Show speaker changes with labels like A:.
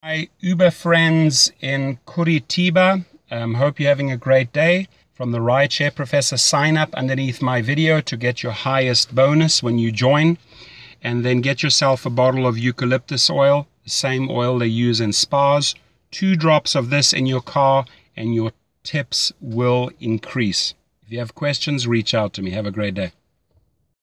A: Hi, Uber friends in Coritiba. Hope you're having a great day. From the rideshare professor, sign up underneath my video to get your highest bonus when you join. And then get yourself a bottle of eucalyptus oil, the same oil they use in spas. 2 drops of this in your car and your tips will increase. If you have questions, reach out to me. Have a great day.